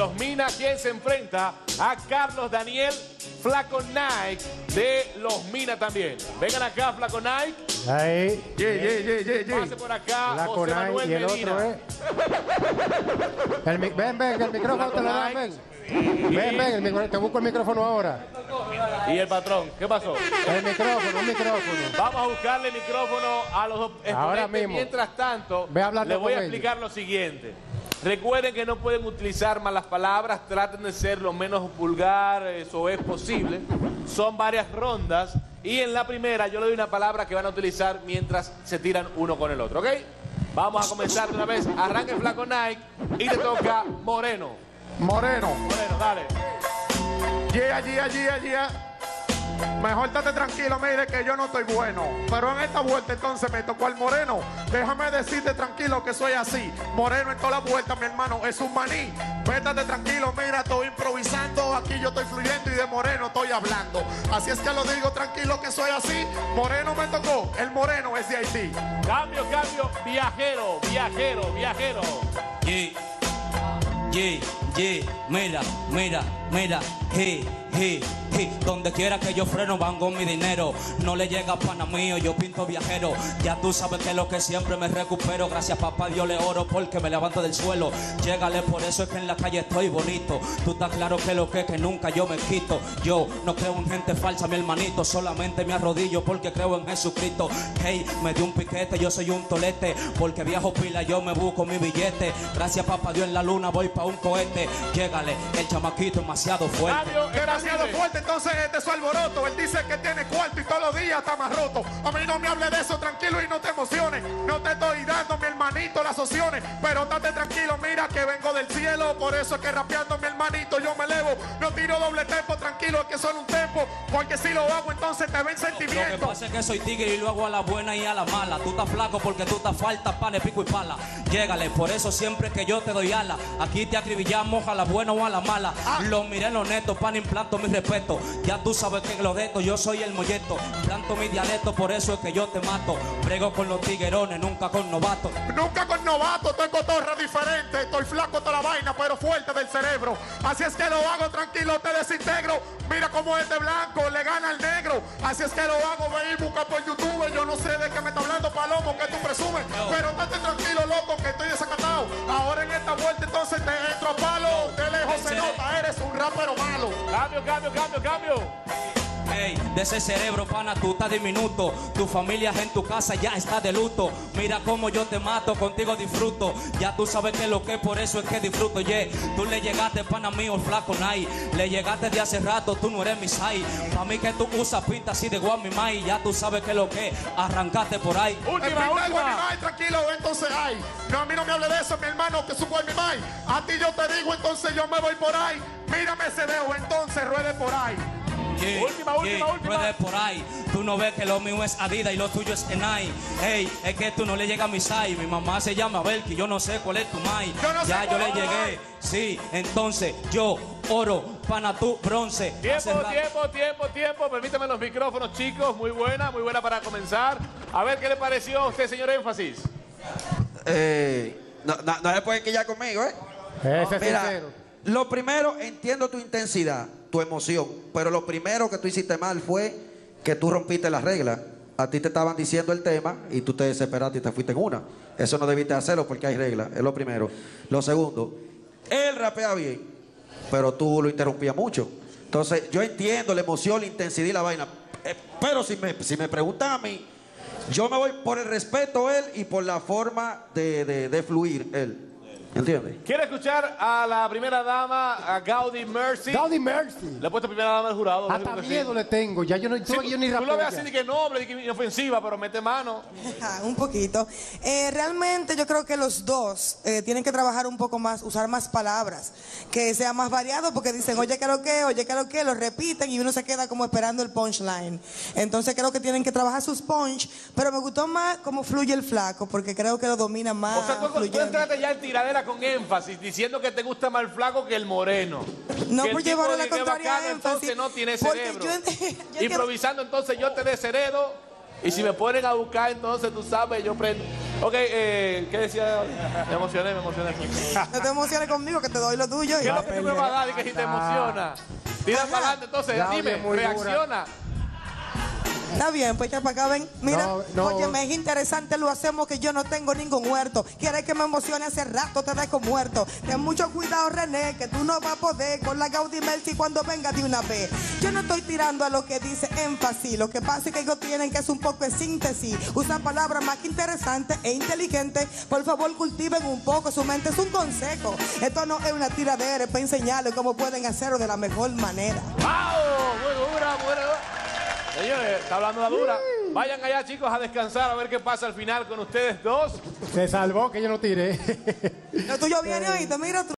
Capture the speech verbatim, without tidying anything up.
los Mina, quien se enfrenta a Carlos Daniel Flaco Nike de los Mina también. Vengan acá, Flaco Nike. Ahí. Yeah, yeah, yeah, yeah, yeah. Pase por acá, Flaco José Nike Manuel y el Medina. otro es. El, mi- ven, ven, que el micrófono Flaco te lo dan, Nike. ven. Ven, ven, el micrófono, te busco el micrófono ahora. Y el patrón, ¿qué pasó? El micrófono, el micrófono. Vamos a buscarle micrófono a los dos Ahora exponentes. mismo. Mientras tanto, Ve hablando les voy a con explicar lo siguiente. Recuerden que no pueden utilizar malas palabras, traten de ser lo menos vulgar, eso es posible. Son varias rondas y en la primera yo le doy una palabra que van a utilizar mientras se tiran uno con el otro, ¿ok? Vamos a comenzar de una vez. Arranca el Flaco Nike y te toca Moreno. Moreno. Moreno, dale. Yeah, yeah, yeah, yeah. Mejor estate tranquilo, mire que yo no estoy bueno. Pero en esta vuelta entonces me tocó al moreno. Déjame decirte tranquilo que soy así. Moreno en toda la vuelta, mi hermano, es un maní. Vétate tranquilo, mira, estoy improvisando. Aquí yo estoy fluyendo y de moreno estoy hablando. Así es que lo digo tranquilo que soy así. Moreno me tocó, el moreno es de Haití. Cambio, cambio, viajero, viajero, viajero. Yeah, yeah, yeah, mira, mira, mira, hey, hey, hey. Donde quiera que yo freno van con mi dinero. No le llega a pana mío, yo pinto viajero. Ya tú sabes que es lo que siempre me recupero. Gracias papá Dios le oro porque me levanto del suelo. Llégale, por eso es que en la calle estoy bonito. Tú estás claro que lo que es que nunca yo me quito. Yo no creo en gente falsa, mi hermanito. Solamente me arrodillo porque creo en Jesucristo. Hey, me dio un piquete, yo soy un tolete. Porque viajo pila, yo me busco mi billete. Gracias papá Dios en la luna voy pa' un cohete. Llégale, el chamaquito demasiado fuerte. Cambio, Demasiado fuerte, entonces este es su alboroto. Él dice que tiene cuarto y todos los días está más roto. A mí no me hable de eso, tranquilo y no te emociones. No te estoy dando, mi hermanito, las opciones. Pero estate tranquilo, mira que vengo del cielo. Por eso es que rapeando, mi hermanito, yo me elevo. No tiro doble tempo, tranquilo, es que solo un tempo. Porque si lo hago, entonces te ven Lo que sentimiento. pasa es que soy tigre y lo hago a la buena y a la mala. Tú estás flaco porque tú estás falta, pan, pico y pala. Llégale, por eso siempre que yo te doy ala. Aquí te acribillamos a la buena o a la mala. Lo miré en lo neto, pan, implanto mi respeto. Ya tú sabes que lo de esto, yo soy el molleto. Planto mi dialecto, por eso es que yo te mato. Brego con los tiguerones, nunca con novatos. Nunca con novato, estoy cotorra diferente. Estoy flaco toda la vaina, pero fuerte del cerebro. Así es que lo hago tranquilo, te desintegro. Mira cómo es de blanco, le gana al negro. Así es que lo hago, ve y busca por YouTube. Yo no sé de qué me está hablando Palomo, que tú presumes. Pero estate tranquilo, loco, que estoy desacatado. Ahora en esta vuelta entonces te entro a palo. De lejos se nota, eres un rapero malo. Cambio, cambio, cambio, cambio. Hey, de ese cerebro, pana, tú estás diminuto. Tu familia en tu casa ya está de luto. Mira cómo yo te mato, contigo disfruto. Ya tú sabes que lo que es, por eso es que disfruto. Yeah, tú le llegaste, pana mío, el Flaco Nike. Le llegaste de hace rato, tú no eres mi sai. Pa' mí que tú usas pinta así de guamimay. Ya tú sabes que lo que es, arrancaste por ahí. Última, El última. Ay, tranquilo, entonces ay. No, a mí no me hable de eso, mi hermano, que supo mi mai. A ti yo te digo, entonces yo me voy por ahí. Mírame ese dedo, entonces ruede por ahí. Yeah, Última, última, yeah, última. ruede por ahí. Tú no ves que lo mío es Adidas y lo tuyo es Nike. Hey, es que tú no le llegas a mi sai. Mi mamá se llama Belki, yo no sé cuál es tu mai. Yo no sé ya yo cuál le es. llegué. Sí, entonces yo oro, pana tú, bronce. Tiempo, Hace rato- tiempo, tiempo, tiempo. Permítame los micrófonos, chicos. Muy buena, muy buena para comenzar. A ver qué le pareció a usted, señor Énfasis. Eh, no, no, no se puede quillar conmigo, ¿eh? Ese es Mira, sincero. lo primero, entiendo tu intensidad, tu emoción, pero lo primero que tú hiciste mal fue que tú rompiste las reglas. A ti te estaban diciendo el tema y tú te desesperaste y te fuiste en una. Eso no debiste hacerlo porque hay reglas, es lo primero. Lo segundo, él rapea bien, pero tú lo interrumpías mucho. Entonces, yo entiendo la emoción, la intensidad y la vaina. Eh, pero si me, si me preguntan a mí, yo me voy por el respeto a él y por la forma de, de, de fluir él. ¿Entiendes? ¿Quiere escuchar a la primera dama, a Gaudi Mercy? Gaudi Mercy. Le he puesto primera dama del jurado. Hasta lógico que miedo sí. le tengo. Ya yo no, Sí, tú, yo ni tú lo rapeo ves ya. así de que noble, de que inofensiva, pero mete mano. Ajá, un poquito. Eh, realmente yo creo que los dos eh, tienen que trabajar un poco más, usar más palabras, que sea más variado, porque dicen, oye, ¿qué lo que? Oye, ¿qué lo que? Lo repiten y uno se queda como esperando el punchline. Entonces creo que tienen que trabajar sus punch, pero me gustó más cómo fluye el Flaco, porque creo que lo domina más. O sea, tú, tú fluyendo. entraste ya en tiradera con énfasis, diciendo que te gusta más el flaco que el moreno. No Que el por tipo llevar de la que contraria bacano, énfasis, entonces no tiene porque cerebro. yo- yo Improvisando, entonces yo te desheredo. Y si me ponen a buscar, entonces tú sabes, yo prendo. Ok, eh, ¿qué decía? Me emocioné, me emocioné. No te emociones conmigo, que te doy lo tuyo. ¿Qué es lo que tú me vas a dar y que si te emociona? Tira para adelante, entonces, Ya, dime, oye, muy reacciona. Está bien, pues echa para acá, ven. Mira, No, no. oye, me es interesante, lo hacemos que yo no tengo ningún huerto. Quieres que me emocione hace rato, te dejo muerto. Ten mucho cuidado, René, que tú no vas a poder con la Gaudí Melsi cuando venga de una vez. Yo no estoy tirando a lo que dice énfasis. Lo que pasa es que ellos tienen que es un poco de síntesis. Usan palabras más que interesantes e inteligentes. Por favor, cultiven un poco su mente. Es un consejo. Esto no es una tiradera, es para enseñarles cómo pueden hacerlo de la mejor manera. ¡Vamos! Muy dura, muy dura. Señores, está hablando la dura. Vayan allá, chicos, a descansar a ver qué pasa al final con ustedes dos. Se salvó que yo no tiré. Lo tuyo viene ahorita, mira tú.